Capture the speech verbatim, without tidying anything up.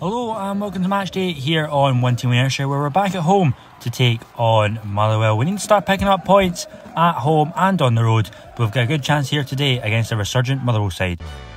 Hello and welcome to match day here on One Team Ayrshire, where we're back at home to take on Motherwell. We need to start picking up points at home and on the road, but we've got a good chance here today against a resurgent Motherwell side.